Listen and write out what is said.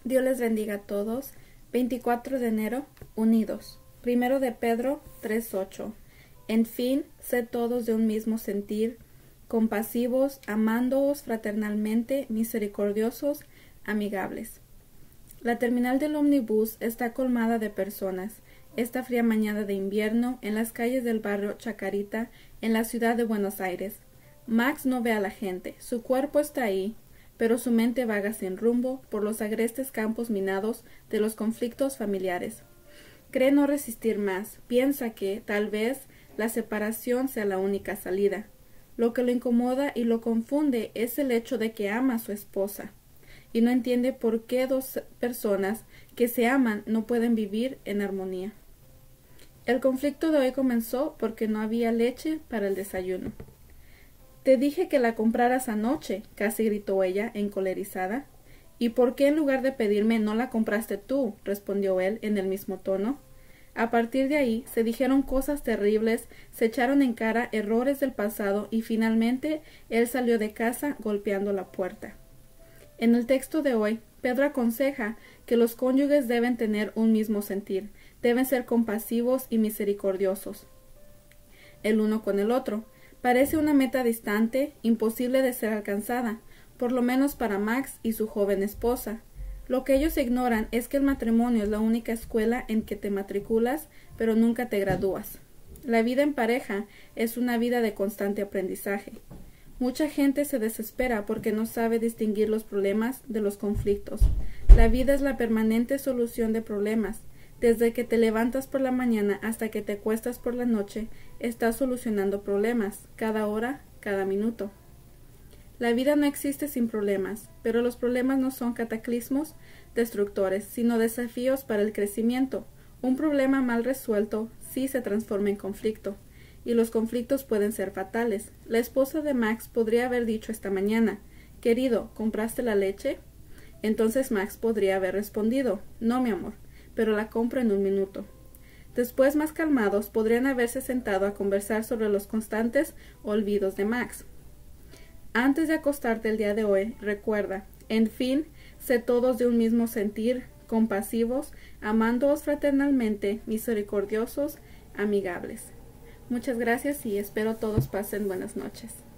Dios les bendiga a todos. 24 de enero, unidos. Primero de Pedro 3:8. En fin, sed todos de un mismo sentir, compasivos, amándoos fraternalmente, misericordiosos, amigables. La terminal del ómnibus está colmada de personas. Esta fría mañana de invierno, en las calles del barrio Chacarita, en la ciudad de Buenos Aires. Max no ve a la gente, su cuerpo está ahí, pero su mente vaga sin rumbo por los agrestes campos minados de los conflictos familiares. Cree no resistir más, piensa que, tal vez, la separación sea la única salida. Lo que lo incomoda y lo confunde es el hecho de que ama a su esposa, y no entiende por qué dos personas que se aman no pueden vivir en armonía. El conflicto de hoy comenzó porque no había leche para el desayuno. «Te dije que la compraras anoche», casi gritó ella, encolerizada. «¿Y por qué en lugar de pedirme no la compraste tú?», respondió él en el mismo tono. A partir de ahí se dijeron cosas terribles, se echaron en cara errores del pasado y finalmente él salió de casa golpeando la puerta. En el texto de hoy, Pedro aconseja que los cónyuges deben tener un mismo sentir, deben ser compasivos y misericordiosos el uno con el otro. Parece una meta distante, imposible de ser alcanzada, por lo menos para Max y su joven esposa. Lo que ellos ignoran es que el matrimonio es la única escuela en que te matriculas, pero nunca te gradúas. La vida en pareja es una vida de constante aprendizaje. Mucha gente se desespera porque no sabe distinguir los problemas de los conflictos. La vida es la permanente solución de problemas. Desde que te levantas por la mañana hasta que te acuestas por la noche, estás solucionando problemas, cada hora, cada minuto. La vida no existe sin problemas, pero los problemas no son cataclismos destructores, sino desafíos para el crecimiento. Un problema mal resuelto sí se transforma en conflicto, y los conflictos pueden ser fatales. La esposa de Max podría haber dicho esta mañana: «Querido, ¿compraste la leche?». Entonces Max podría haber respondido: «No, mi amor, pero la compro en un minuto». Después, más calmados, podrían haberse sentado a conversar sobre los constantes olvidos de Max. Antes de acostarte el día de hoy, recuerda: en fin, sé todos de un mismo sentir, compasivos, amándoos fraternalmente, misericordiosos, amigables. Muchas gracias y espero todos pasen buenas noches.